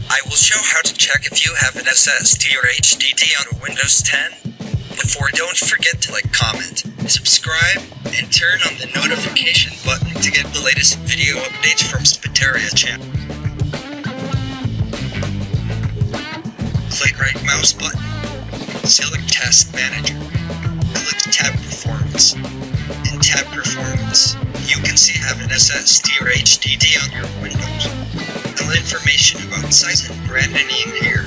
I will show how to check if you have an SSD or HDD on a Windows 10. Before, don't forget to like, comment, subscribe, and turn on the notification button to get the latest video updates from Spitaria channel. Click right mouse button, select Task Manager, click Tab Performance. In Tab Performance, you can see have an SSD or HDD on your Windows. All information about size and brand name here.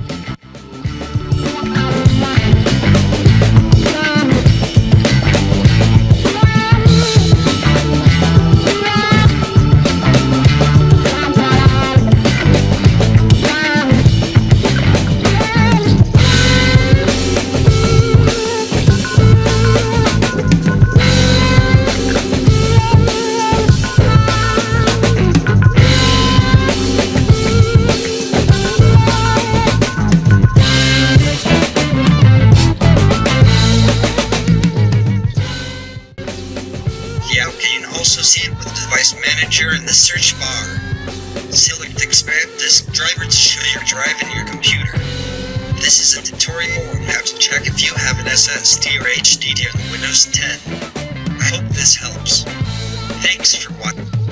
Yeah, okay, you can also see it with the Device Manager in the search bar. Select Expand Disk Driver to show your drive in your computer. This is a tutorial on how to check if you have an SSD or HDD on Windows 10. I hope this helps. Thanks for watching.